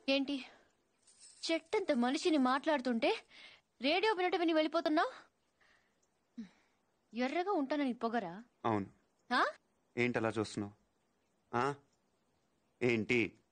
ఏంటి చెట్టంత మనిషిని మాట్లాడుతుంటే రేడియో వినట విని వెళ్ళిపోతున్నావు? ఎర్రగా ఉంటానని పొగరా? అవును. ఏంటి అలా చూస్తున్నావు? ఏంటి?